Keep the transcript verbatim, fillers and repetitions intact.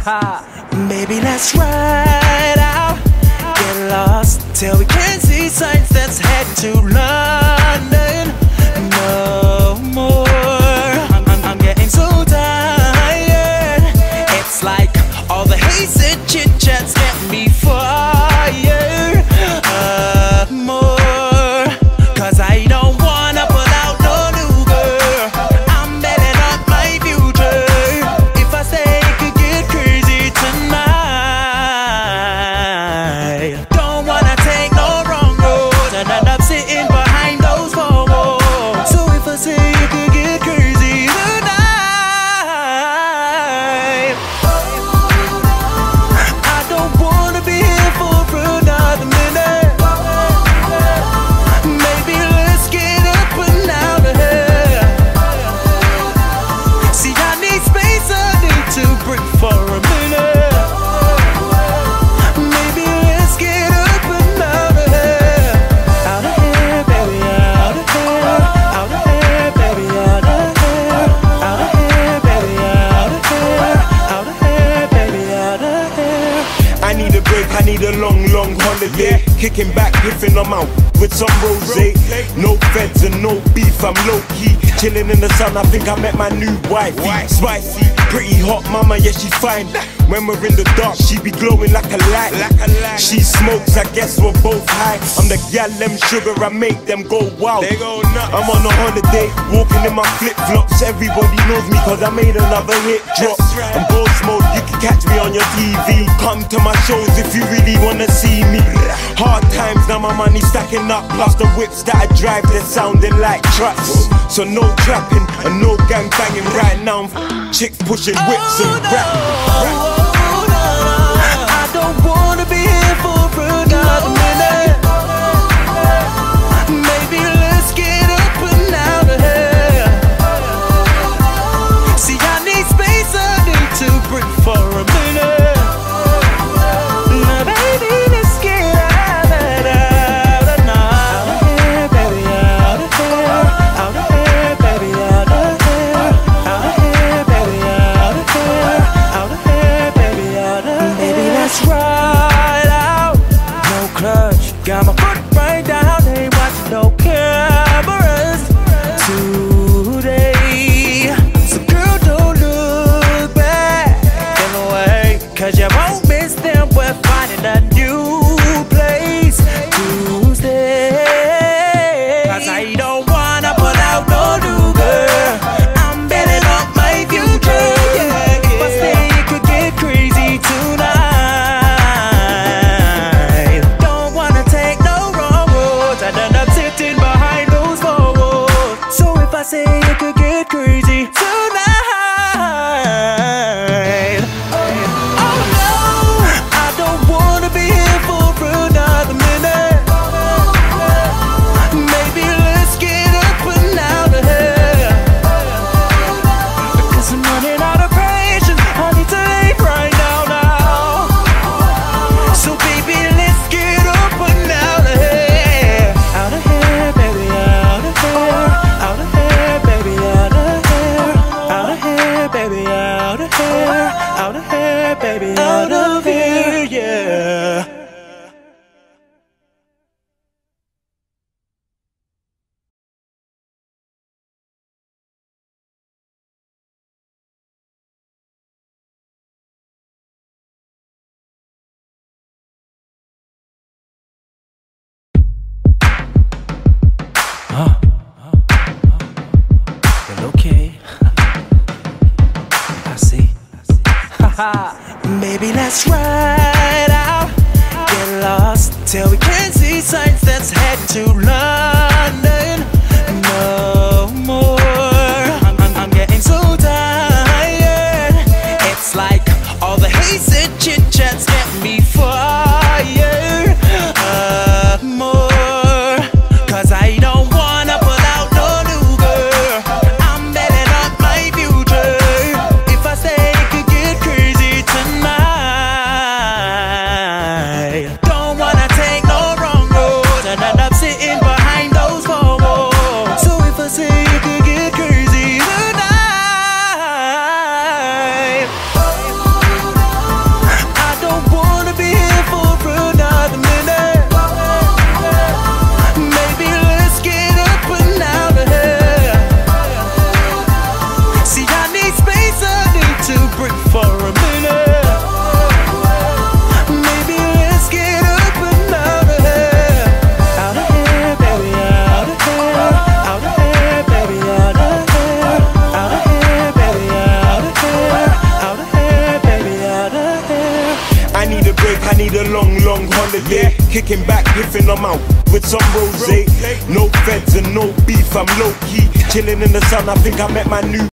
Baby, let's ride out, get lost till we can't see signs. Let's head to London. No more. I'm, I'm, I'm getting so tired. It's like all the haze and chit chats get me fired. Uh, more, cause I don't wanna pull out no new girl. I'm betting up my future. If I say it could get crazy tonight, don't wanna take no wrong roads and end up sitting behind those four walls. So if I say it could get crazy tonight, I don't wanna be here for another minute. Maybe let's get up and out of here. See, I need space, I need to breathe for a minute. Maybe let's get up and out of here. Out of here, baby, out of here. Out of here, baby, out of here. Out of here, baby, out of here. Out of here, baby, out of here. I need a break, I need a long, long holiday. Kicking back, riffing on my with some rosé. No feds and no beef, I'm low-key. Chilling in the sun, I think I met my new wife. Spicy, pretty hot mama, yeah she's fine. When we're in the dark, she be glowing like a light. She smokes, I guess we're both high. I'm the gal, them sugar, I make them go wild. I'm on a holiday, walking in my flip-flops. Everybody knows me cause I made another hit drop. I'm ghost mode, you can catch me on your T V. Come to my shows if you really wanna see me. Hard times, now my money stacking up. Plus the whips that I drive, they're sounding like trucks. So no trapping and no gang banging right now. Chicks pushing whips and rapping. I don't wanna be here for another minute. Maybe let's get up and out of here. See, I need space, I need to breathe for a minute. Now baby, let's get out of here now. Out of here, baby, out of here. Out of here, baby, out of here. Out of here, baby, out of here. Out of here, baby, out of here. Baby, let's ride out. No clutch, got my foot right down. Ain't watching no cameras today. So girl, don't look back in the way, cause you won't miss them. We're finding a new place to stay. Cause I don't wanna pull out no new girl. I'm betting up my future. If I say it could get crazy tonight, don't wanna take no wrong roads and end up sitting behind those four walls. So if I say it could get crazy tonight, oh no, I don't wanna be here for another minute. Maybe let's get up and out of here. Because I'm running out of patience, I need to leave right now, now. So baby, let's get up and out of here. Out of here, baby, out of here. Out of here, baby, out of here. Out of here, baby, out of here. Out of here, baby, out of here, yeah. Well, okay. I see. Baby, let's ride out, get lost till we can't see signs. Let's head to London. No more. I'm, I'm, I'm getting so tired. It's like all the haze and chit chats get me fired. Uh, more, cause I don't wanna pull out no new girl. I'm betting up my future. If I say it could get crazy tonight, holiday. Kicking back, riffing on my with some rosé. No feds and no beef, I'm low key. Chilling in the sun, I think I met my new